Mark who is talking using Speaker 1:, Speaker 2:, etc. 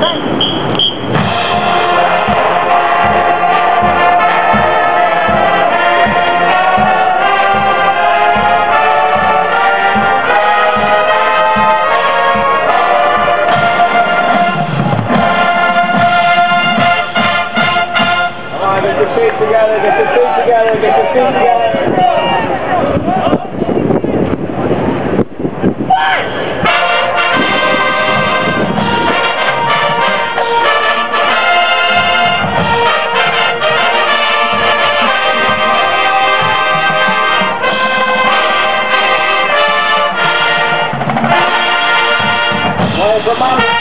Speaker 1: Get your feet together, get your feet together, get your feet together. Come on.